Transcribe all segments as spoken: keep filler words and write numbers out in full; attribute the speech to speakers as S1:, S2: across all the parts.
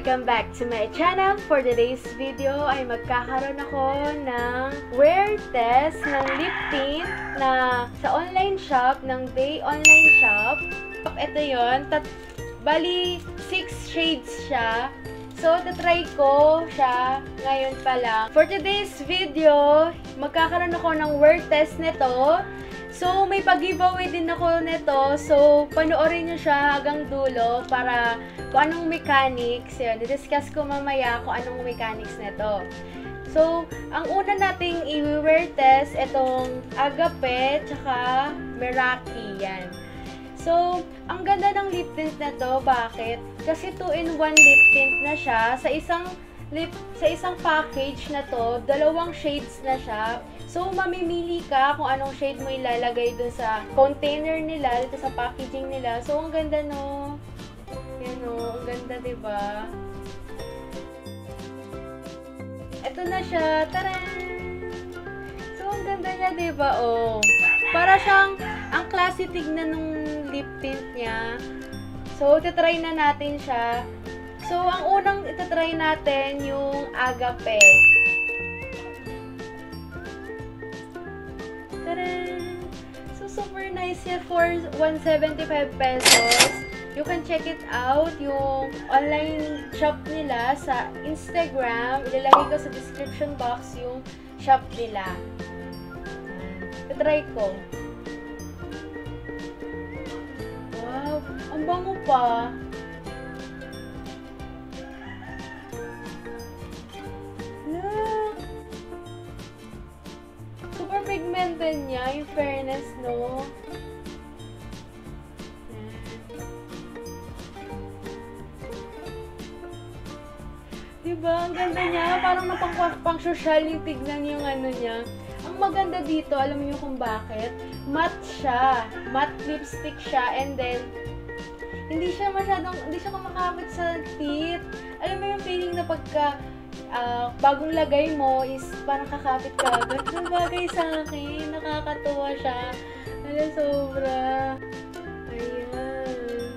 S1: Welcome back to my channel. For today's video ay magkakaroon ako ng wear test ng lip tint na sa online shop, ng Day Online Shop. Ito yun. Tat bali, six shades siya. So, tatry ko siya ngayon pa lang. For today's video, magkakaroon ako ng wear test nito. So, may pag-giveaway din ako nito. So, panoorin nyo siya hanggang dulo para kung anong mechanics. Yun, i-discuss ko mamaya kung anong mechanics nito. So, ang una nating i-wear test, itong Agape, tsaka Meraki. Yan. So, ang ganda ng lip tint na to. Bakit? Kasi two in one lip tint na siya. Sa isang lip, sa isang package na to, dalawang shades na siya. So, mamimili ka kung anong shade mo ilalagay dun sa container nila, dito sa packaging nila. So, ang ganda, no? Yan, no? Ang ganda, diba? Ito na siya. Taran! So, ang ganda niya, diba? Oh. Para siyang, ang classy tignan nung lip tint niya. So, itatry na natin siya. So, ang unang itatry natin yung Agape. Taran! So, super nice yan for one hundred seventy-five pesos. You can check it out, yung online shop nila sa Instagram. Ilalagay ko sa description box yung shop nila. Itatry ko. Wow! Ang bango pa! Pigmented niya, yung fairness, no? Diba? Ang ganda niya. Parang napang-social yung tignan yung ano niya. Ang maganda dito, alam niyo kung bakit? Matte siya. Matte lipstick siya. And then, hindi siya masyadong, hindi siya kumakapit sa teeth. Alam mo yung feeling na pagka Uh, bagong lagay mo is parang kakapit ka agad. So, bagay sa akin. Nakakatuwa siya. Alam, sobra. Ayan.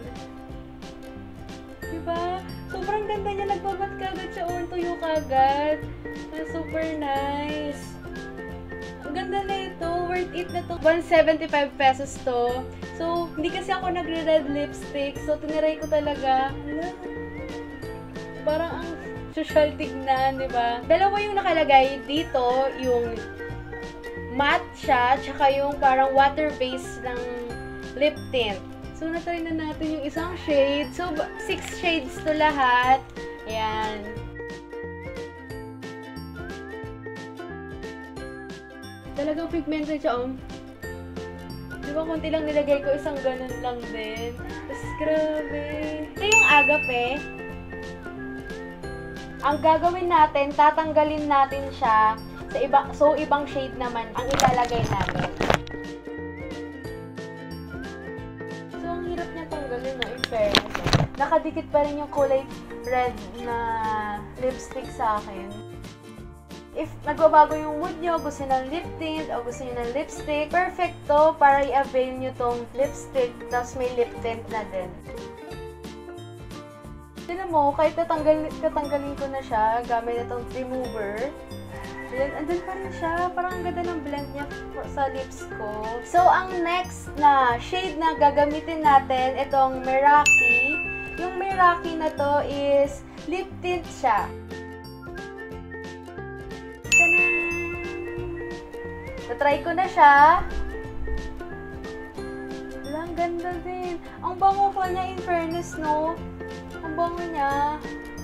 S1: Diba? Sobrang ganda niya. Nagbabat ka agad siya. O, tuyo ka agad. Uh, super nice. Ang ganda na ito. Worth it na to. one hundred seventy-five pesos to. So, hindi kasi ako nagre-red lipstick. So, tiniray ko talaga. Alam. Parang ang social tignan, di ba? Dalawa yung nakalagay dito, yung matte siya, tsaka yung parang water base ng lip tint. So, natry na natin yung isang shade. So, six shades to lahat. Ayan. Talagang pigmented siya, um. Di ba, konti lang nilagay ko, isang ganun lang din. Tapos, grabe. Ito yung Agape. Ang gagawin natin, tatanggalin natin siya sa iba, so ibang shade naman ang ilalagay natin. So, ang hirap niya tanggalin, no? In fairness. Nakadikit pa rin yung kulay red na lipstick sa akin. If nagbabago yung mood nyo, gusto nyo ng lip tint o gusto nyo ng lipstick, perfect to para i-avail nyo tong lipstick, tapos may lip tint na din. Tignan mo, kahit tatanggal, tatanggalin ko na siya gamit itong remover, then andun pa rin siya. Parang ang ganda ng blend niya sa lips ko. So, ang next na shade na gagamitin natin, itong Meraki. Yung Meraki na to is lip tint siya. Tanan! Natry ko na siya. Wala, ang ganda din. Ang bango ko niya, in fairness, no? Ang bango niya.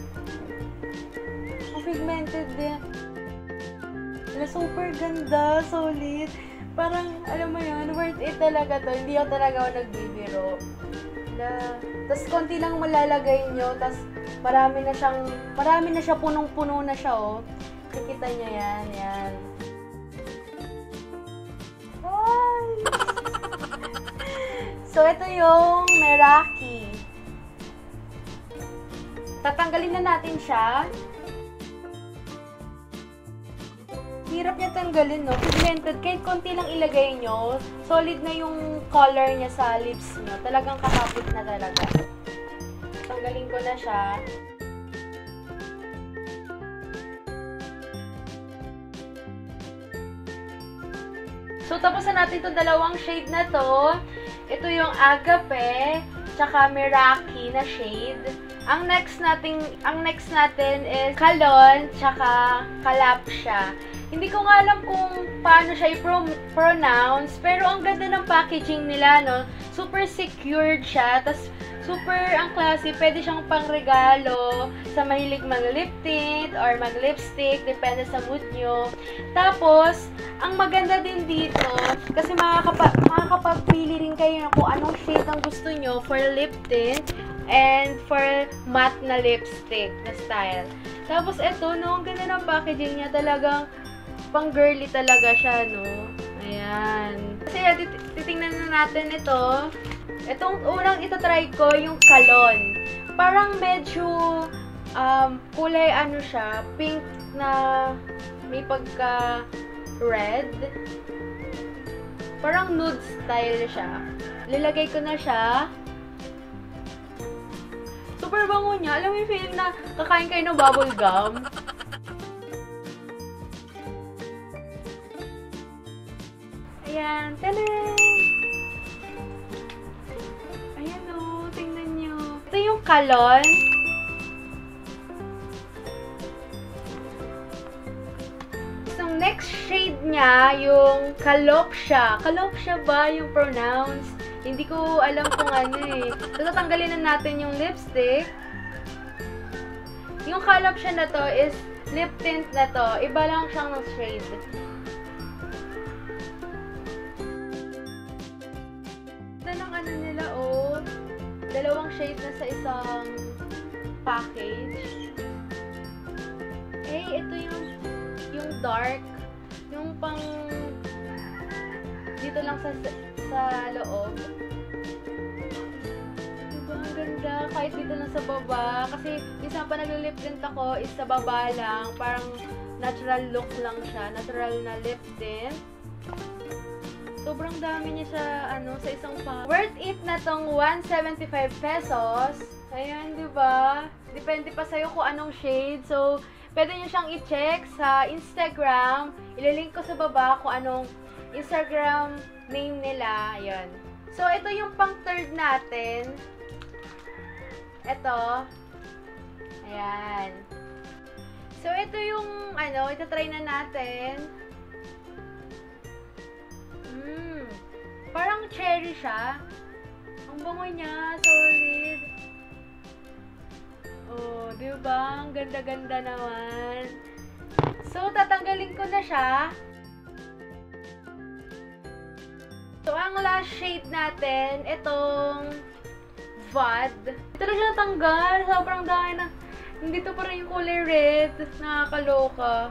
S1: Ang pigmented din. Wala, super ganda. Solid. Parang, alam mo yun, worth it talaga to. Hindi ako talaga ako nagbibiro. Tapos, konti lang malalagay nyo. Tapos, marami na siyang, marami na siya, punong-puno na siya, oh. Kikita niya yan, yan. Ay! So, ito yung Meraki. Tatanggalin na natin siya. Hirap niya tanggalin, no? Pigmented. Kahit konti lang ilagay nyo, solid na yung color niya sa lips nyo. Talagang kakapit na talaga. Tanggalin ko na siya. So, tapos na natin itong dalawang shade na to. Ito yung Agape, tsaka Meraki na shade. Ang next natin, ang next natin is Kalon, tsaka Kalapsha. Hindi ko nga alam kung paano siya i-pronounce, pero ang ganda ng packaging nila, no? Super secured siya, tas super ang classy. Pwede siyang pangregalo sa mahilig mag-lip tint or mag-lipstick, depende sa mood nyo. Tapos, ang maganda din dito, kasi makakapa makakapagpili rin kayo kung anong shade ang gusto nyo for lip tint and for matte na lipstick na style. Tapos, eto, no, ang ganda ng packaging niya, talagang pang girly talaga siya, no? Ayan. Kasi titingnan na natin ito. Itong unang itatry ko, yung Kalon. Parang medyo um, kulay ano siya, pink na may pagka red. Parang nude style siya. Lilagay ko na siya. Super bango niya. Alam mo yung feeling na kakain kayo ng bubble gum? Ayan. Tanan! Ayan o. Tingnan nyo. Ito yung Kalon. So, next shade niya, yung Kalopsha. Kalopsha ba yung pronounce? Hindi ko alam kung ano eh. So, tatanggalin na natin yung lipstick. Yung Kalopsha na to is lip tint na to. Iba lang siyang ng shade. Ng ano nila, oh, dalawang shade na sa isang package. Eh, ito yung yung dark, yung pang dito lang sa sa loob. Diba, ang ganda, kahit dito lang sa baba, kasi minsan pa nagli-lip tint ako is sa baba lang, parang natural look lang siya, natural na lip tint. Sobrang dami niya sa, ano, sa isang pack. Worth it na tong one seventy-five pesos. Ayan, di ba? Depende pa sa'yo kung anong shade. So, pwede nyo siyang i-check sa Instagram. Ililink ko sa baba kung anong Instagram name nila. Ayan. So, ito yung pang third natin. Ito. Ayan. So, ito yung, ano, ito-try na natin. Mm, parang cherry siya. Ang bango niya, solid. Oh, di ba? Ang ganda-ganda naman. So, tatanggalin ko na siya. So, ang last shade natin, itong V O D. Ito na siya natanggal. Sobrang dami na. Nandito pa rin yung kulay red. Nakakaloka.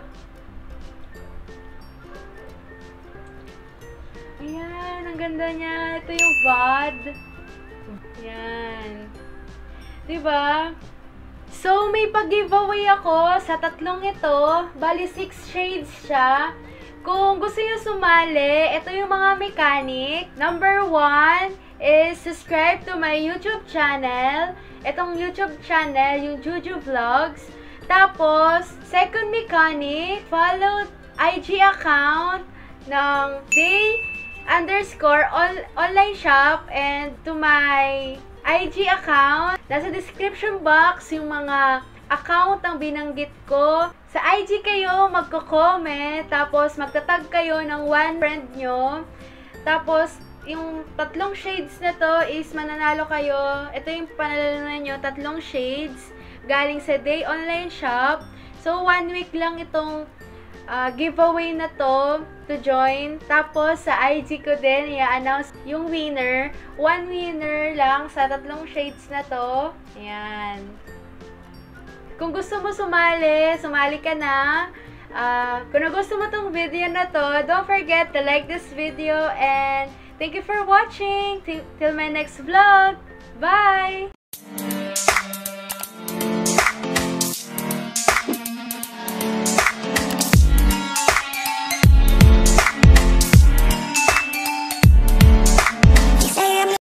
S1: Ayan, ang ganda niya. Ito yung V O D. Ayan. Diba? So, may pag-giveaway ako sa tatlong ito. Bali, six shades siya. Kung gusto niyo sumali, ito yung mga mechanic. Number one is subscribe to my YouTube channel. Itong YouTube channel, yung Juju Vlogs. Tapos, second mechanic, follow I G account ng Day underscore on, online shop, and to my I G account. Nasa description box yung mga account ang binanggit ko. Sa I G kayo magko-comment, tapos magtatag kayo ng one friend nyo. Tapos, yung tatlong shades na to is mananalo kayo. Ito yung panalanan nyo, tatlong shades galing sa Day online shop. So, one week lang itong uh, giveaway na to to join. Tapos, sa I G ko din, i-announce yung winner. One winner lang sa tatlong shades na to. Ayan. Kung gusto mo sumali, sumali ka na. Uh, kung gusto mo tong video na to, don't forget to like this video, and thank you for watching. Till my next vlog.